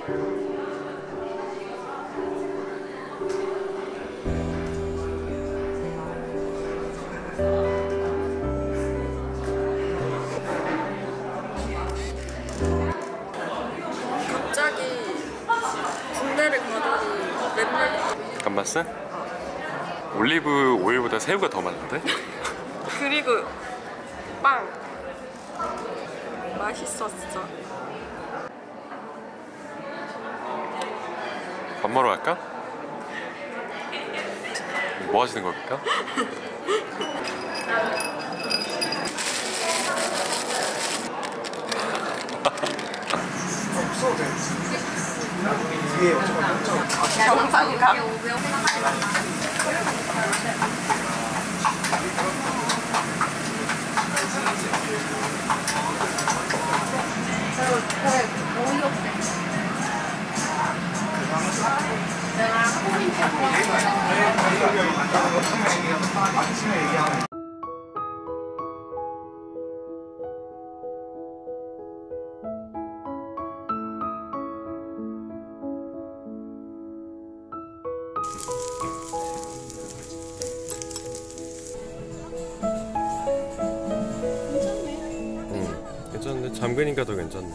갑자기 군대를 가더니 맨날 감바스? 올리브 오일보다 새우가 더 많은데? 그리고 빵 맛있었어. 밥 먹으러 갈까? 뭐 하시는 겁니까? 정상감. 괜찮네. 잠그니까 더 괜찮네.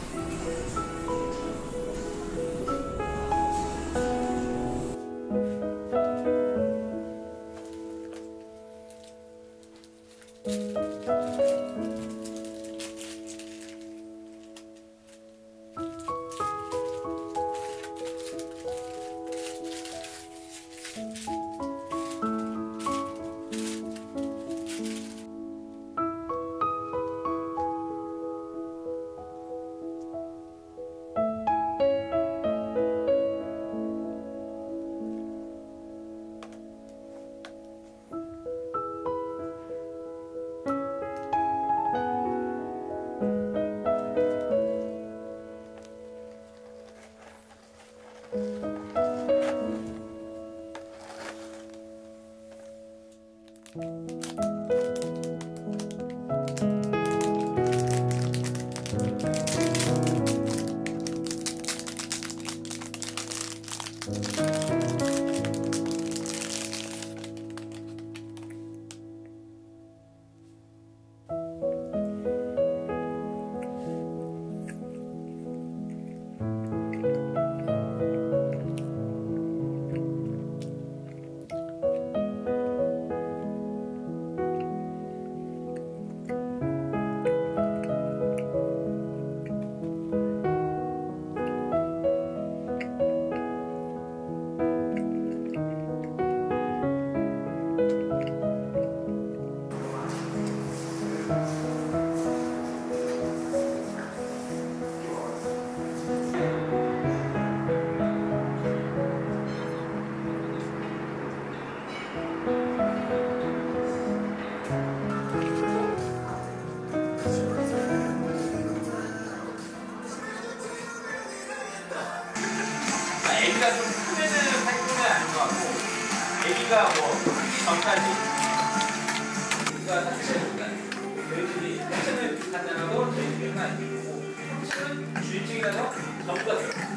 애기가 좀 크면은 팔꿈은 아닌 것 같고, 애기가 뭐 크기 전까지 그러니까 사실은 저희들이 펜션을 비슷하잖아도 저희들은 아니고 펜션은 주인증이라서 전부 다 돼요.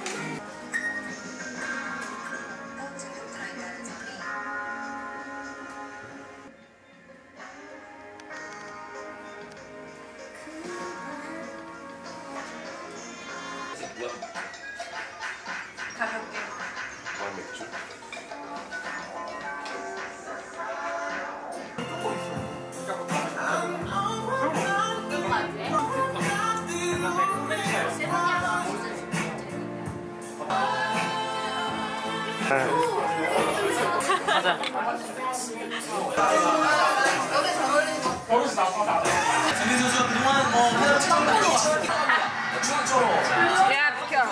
가볍게. 무한 맥주? 가자. 정민 선수가 그동안 뭐 중앙쪽으로 야 비켜.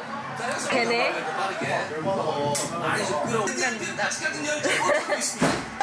걔네. 순간입니다.